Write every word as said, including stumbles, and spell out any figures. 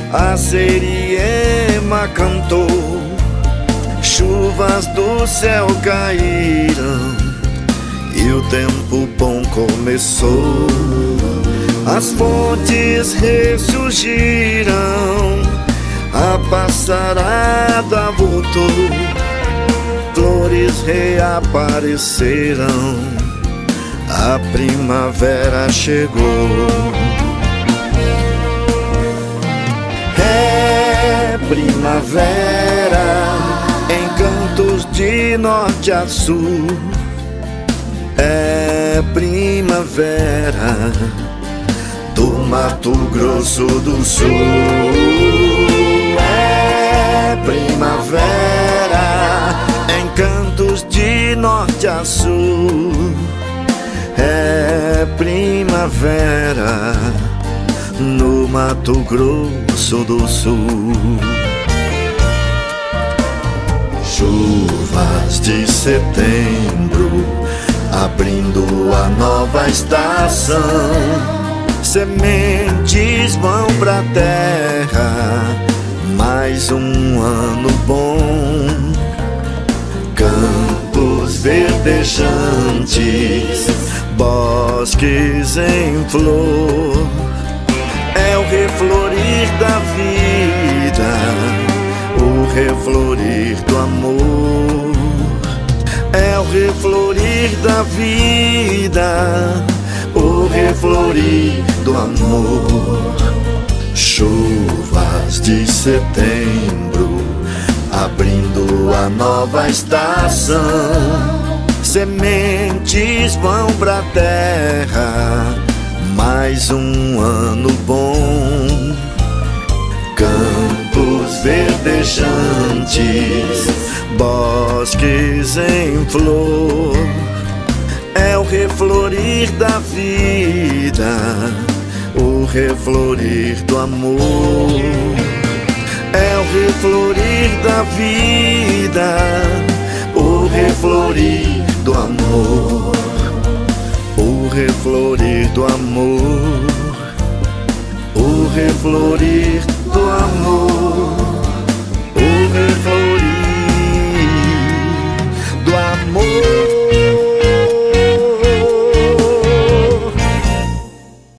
a Seriema cantou, chuvas do céu caíram e o tempo bom começou. As fontes ressurgiram, a passarada voltou, flores reapareceram, a primavera chegou. É primavera em cantos de norte a sul, é primavera do Mato Grosso do Sul. É primavera em cantos de norte a sul, é primavera no Mato Grosso do Sul. Chuvas de setembro abrindo a nova estação, sementes vão pra terra, mais um ano bom. Campos verdejantes, bosques em flor, é o reflorir da vida, o reflorir do amor. É o reflorir da vida, o reflorir do amor. Chuvas de setembro abrindo a nova estação, sementes vão pra terra, mais um ano bom. Campos verdejantes, bosques em flor, é o reflorir da vida, o reflorir do amor. É o reflorir da vida, o reflorir do amor, o reflorir do amor, o reflorir